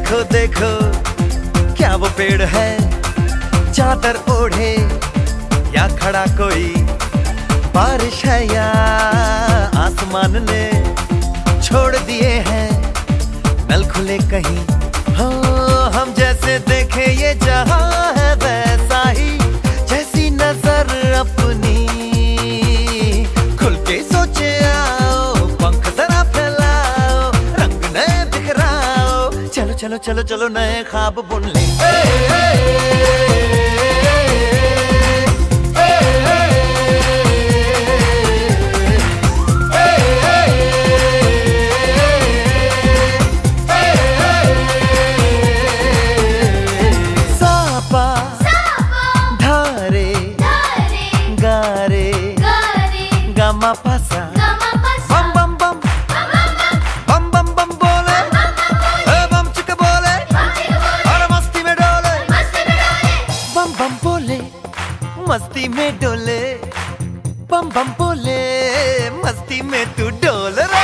देखो देखो क्या वो पेड़ है, चादर ओढ़े या खड़ा कोई, बारिश है या आसमान ने छोड़ दिए हैं नल खुले कहीं। हो हम जैसे देखे ये जहां है वैसा ही, जैसी नजर अपनी खुल के सोचे आओ, पंख जरा फैलाओ, रंग नए बिखराओ, चलो चलो चलो चलो नए ख्वाब बुन ले। पासा बम बम बम बम बम बम बोले, बम चिक बोले और मस्ती में डोले, बम बम बोले मस्ती में डोले, बम बम बोले मस्ती में तू डोल।